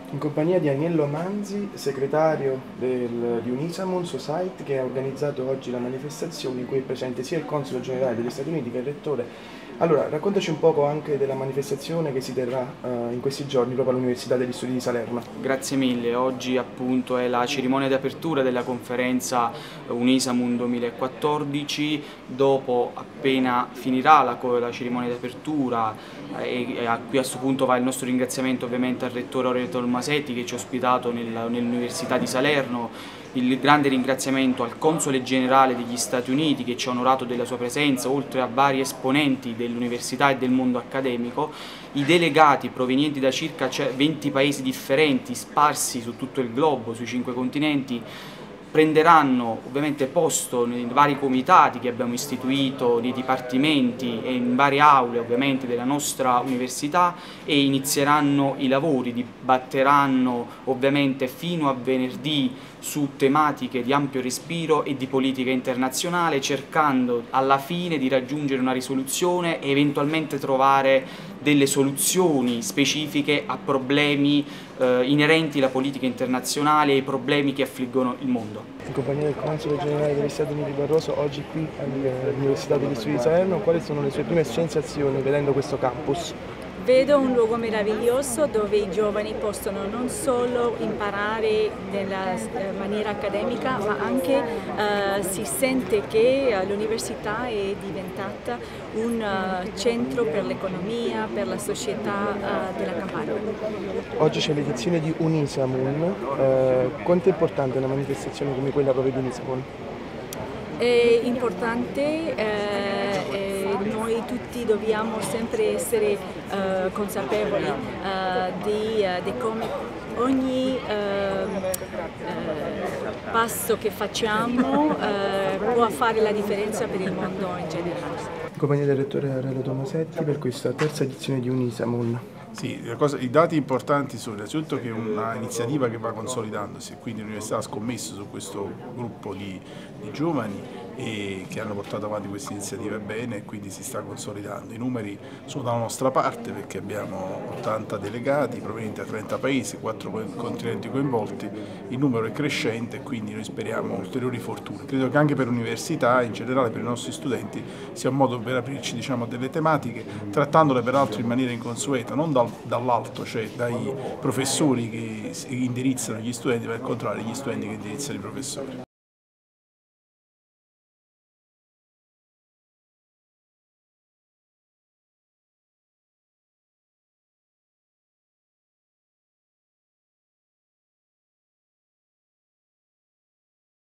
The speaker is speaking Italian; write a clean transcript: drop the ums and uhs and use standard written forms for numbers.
In compagnia di Agnello Manzi, segretario di Unisamon Society, che ha organizzato oggi la manifestazione in cui è presente sia il console generale degli Stati Uniti che il rettore. Allora, raccontaci un poco anche della manifestazione che si terrà in questi giorni proprio all'Università degli Studi di Salerno. Grazie mille, oggi appunto è la cerimonia di apertura della conferenza Unisamund 2014, dopo appena finirà la cerimonia di apertura qui a questo punto va il nostro ringraziamento ovviamente al rettore Aurelio Tolmasetti che ci ha ospitato nell'Università di Salerno, il grande ringraziamento al console generale degli Stati Uniti che ci ha onorato della sua presenza, oltre a vari esponenti dell'università e del mondo accademico, i delegati provenienti da circa 20 paesi differenti sparsi su tutto il globo, sui 5 continenti, prenderanno ovviamente posto nei vari comitati che abbiamo istituito, nei dipartimenti e in varie aule ovviamente della nostra università e inizieranno i lavori, dibatteranno ovviamente fino a venerdì su tematiche di ampio respiro e di politica internazionale, cercando alla fine di raggiungere una risoluzione e eventualmente trovare delle soluzioni specifiche a problemi inerenti alla politica internazionale e ai problemi che affliggono il mondo. In compagnia del console generale degli Stati Uniti Barroso, oggi qui all'Università degli Studi di Salerno, quali sono le sue prime sensazioni vedendo questo campus? Vedo un luogo meraviglioso dove i giovani possono non solo imparare nella maniera accademica, ma anche si sente che l'università è diventata un centro per l'economia, per la società della Campania. Oggi c'è l'edizione di Unisamon, quanto è importante una manifestazione come quella proprio di Unisamon? È importante, noi tutti dobbiamo sempre essere consapevoli di come ogni passo che facciamo può fare la differenza per il mondo in generale. In compagnia del rettore Aurelio Tolmasetti per questa terza edizione di Unisamon. Sì, i dati importanti sono innanzitutto che è un'iniziativa che va consolidandosi, quindi l'Università ha scommesso su questo gruppo di giovani e che hanno portato avanti questa iniziativa bene e quindi si sta consolidando. I numeri sono dalla nostra parte perché abbiamo 80 delegati provenienti da 30 paesi, 4 continenti coinvolti, il numero è crescente e quindi noi speriamo ulteriori fortune. Credo che anche per l'università e in generale per i nostri studenti sia un modo per aprirci, diciamo, a delle tematiche, trattandole peraltro in maniera inconsueta, non dall'alto, cioè dai professori che indirizzano gli studenti, ma al contrario gli studenti che indirizzano i professori.